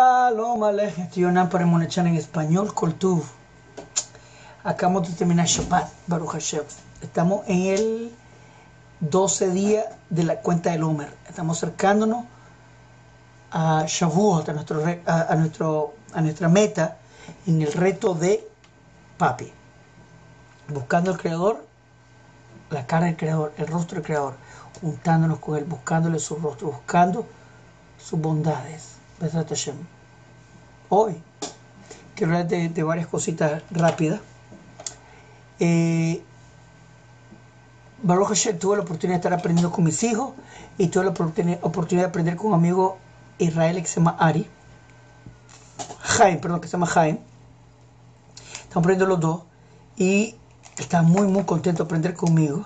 Shalom Aleichem, tío Nan para Monechan en español, Coltuv. Acabamos de terminar Shabbat, Baruch Hashem. Estamos en el 12 día de la cuenta del Omer. Estamos acercándonos a Shavuot, a nuestra meta en el reto de Papi. Buscando al Creador, la cara del Creador, el rostro del Creador, juntándonos con Él, buscándole su rostro, buscando sus bondades. Hoy quiero hablar de varias cositas rápidas. Baruch Hashem, tuve la oportunidad de estar aprendiendo con mis hijos y tuve la oportunidad de aprender con un amigo israelí que se llama que se llama Jaime. Estamos aprendiendo los dos y está muy contento de aprender conmigo.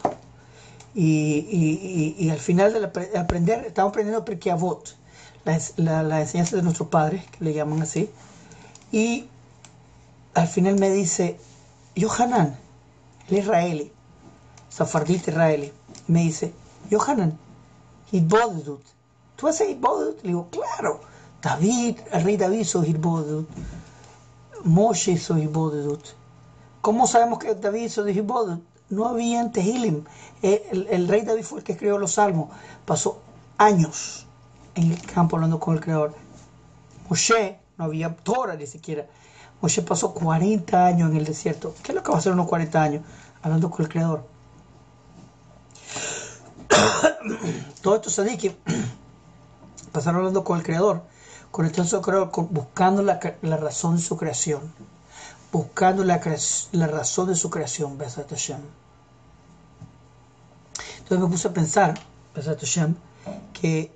Y al final de aprender, estamos aprendiendo Pirkei Avot, la enseñanza de nuestros padres, que le llaman así. Y al final me dice, Yohanan, el israelí, safardita israelí, me dice, Yohanan, Hitbodedut. ¿Tú haces Hitbodedut? Le digo, claro. El rey David hizo Hitbodedut. Moshe hizo Hitbodedut. ¿Cómo sabemos que David hizo Hitbodedut? No había en Tehilim. El rey David fue el que escribió los salmos. Pasó años en el campo hablando con el Creador. Moshe, no había Torah ni siquiera. Moshe pasó 40 años en el desierto. ¿Qué es lo que va a hacer unos 40 años? Hablando con el Creador. Todos estos tzadikim pasaron hablando con el Creador, conectándose al Creador, buscando la razón de su creación. Buscando la razón de su creación. Besat Hashem. Entonces me puse a pensar, Besat Hashem, que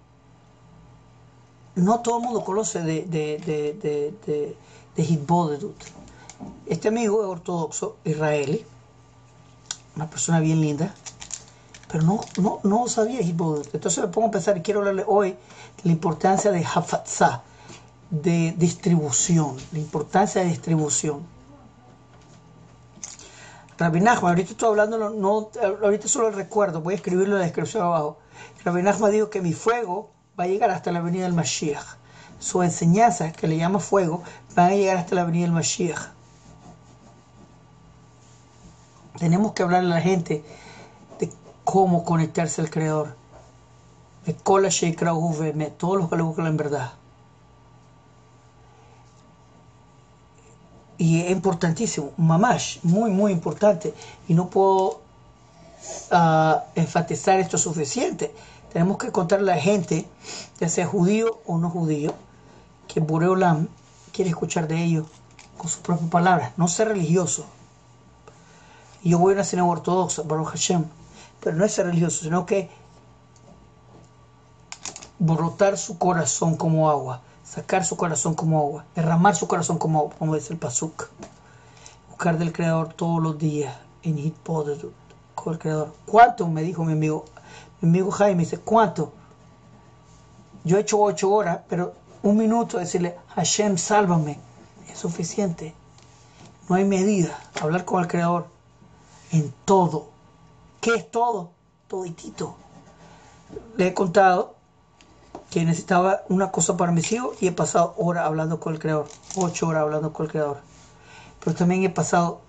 no todo el mundo conoce de Hitbodedut. Este amigo es ortodoxo, israelí, una persona bien linda, pero no sabía Hitbodedut. Entonces me pongo a pensar y quiero hablarle hoy de la importancia de Hafatzah, de distribución, la importancia de distribución. Rabbi Nachman, ahorita estoy hablando, ahorita solo el recuerdo, voy a escribirlo en la descripción abajo. Rabbi Nachman dijo que mi fuego va a llegar hasta la venida del Mashiach. Sus enseñanzas, que le llama fuego, van a llegar hasta la venida del Mashiach. Tenemos que hablarle a la gente de cómo conectarse al Creador. De Kol Sheikra Uveme, todos los que le buscan en verdad. Y es importantísimo, mamash, muy importante. Y no puedo enfatizar esto suficiente. Tenemos que contarle a la gente, ya sea judío o no judío, que Borei Olam quiere escuchar de ellos con sus propias palabras. No ser religioso. Y yo voy a una sinagoga ortodoxa, Baruch Hashem, pero no es ser religioso, sino que brotar su corazón como agua, sacar su corazón como agua, derramar su corazón como agua, como dice el Pasuk. Buscar del Creador todos los días en Hitbodedut con el Creador. ¿Cuánto? Me dijo mi amigo Jaime, dice, ¿cuánto? Yo he hecho 8 horas, pero un minuto decirle, Hashem, sálvame, es suficiente. No hay medida. Hablar con el Creador en todo. ¿Qué es todo? Toditito. Le he contado que necesitaba una cosa para mis hijos y he pasado horas hablando con el Creador. 8 horas hablando con el Creador. Pero también he pasado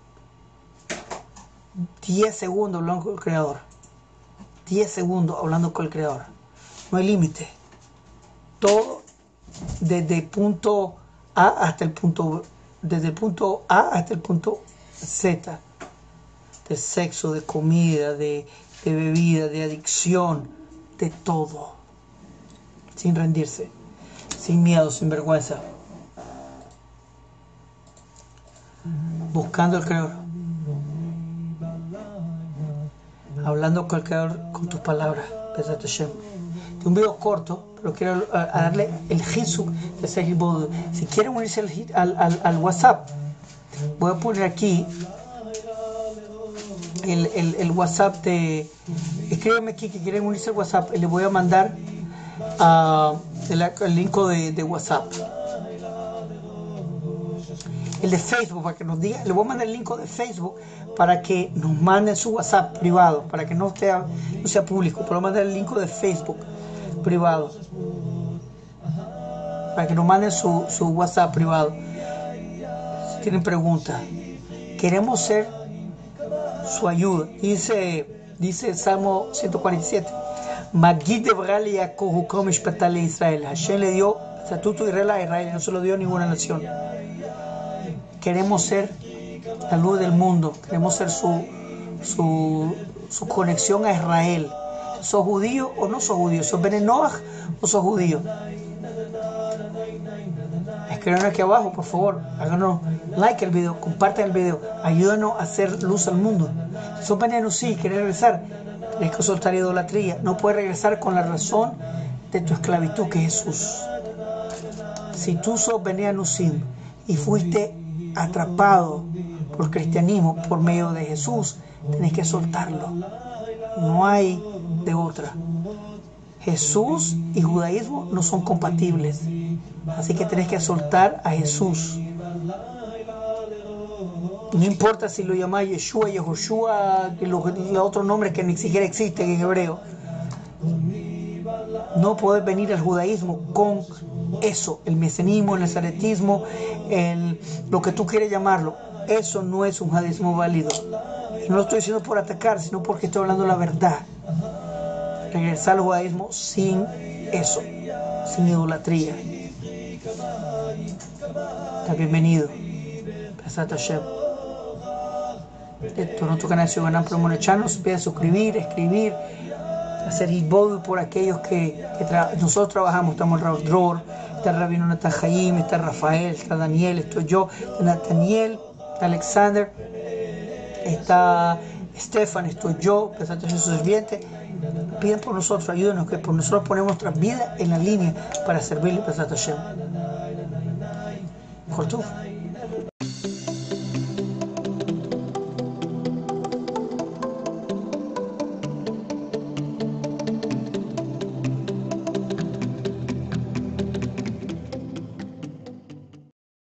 10 segundos hablando con el Creador. 10 segundos hablando con el Creador. No hay límite. Todo desde el punto A hasta el punto desde el punto A hasta el punto Z. De sexo, de comida, de bebida, de adicción, de todo. Sin rendirse, sin miedo, sin vergüenza. Buscando al Creador. Hablando con el Creador con tus palabras. Besat Hashem. De un video corto, pero quiero darle el hizuk de ese Hitbodedut. Si quieren unirse al WhatsApp, voy a poner aquí el WhatsApp de... Escríbeme aquí que quieren unirse al WhatsApp y les voy a mandar el link de WhatsApp. El de Facebook, para que nos diga, le voy a mandar el link de Facebook para que nos manden su WhatsApp privado, para que no sea público, pero voy a mandar el link de Facebook privado. para que nos manden su WhatsApp privado. Si tienen preguntas, queremos ser su ayuda. Dice Salmo 147. Magid Debrale Yaakov Hukom Mishpatale Israel. Hashem le dio estatuto de Israel a Israel, no se lo dio a ninguna nación. Queremos ser la luz del mundo, queremos ser su conexión a Israel. ¿Sos judío o no sos judío? ¿Sos Bene Noach o sos judío? Escriban aquí abajo, por favor. Háganos like al video, compartan el video. Ayúdanos a hacer luz al mundo. Si sos Bene Nusí, querés regresar, tenés que soltar idolatría. No puedes regresar con la razón de tu esclavitud, que es Jesús. Si tú sos Bene Nusim y fuiste atrapado por el cristianismo por medio de Jesús, tenés que soltarlo. No hay de otra. Jesús y judaísmo no son compatibles, así que tenés que soltar a Jesús. No importa si lo llamáis Yeshua, Yehoshua, los otros nombres que ni siquiera existen en hebreo. No podés venir al judaísmo con eso, el mesianismo, el nazaretismo, lo que tú quieres llamarlo. Eso no es un judaísmo válido. Y no lo estoy diciendo por atacar, sino porque estoy hablando la verdad. Regresar al judaísmo sin eso, sin idolatría. Está bienvenido. Besat Hashem. Esto no toca nació ganar por monechano. Se pide suscribir, escribir, hacer hitbodu por aquellos que nosotros trabajamos. Estamos el Rav Dror, está el Rabino Natan Hayim, está Rafael, está Daniel, estoy yo, está Nathaniel, está Alexander, está Estefan, estoy yo, Besat Hashem, su sirviente. Piden por nosotros, ayúdenos, que por nosotros ponemos nuestra vida en la línea para servirle. Besat Hashem. Cortú.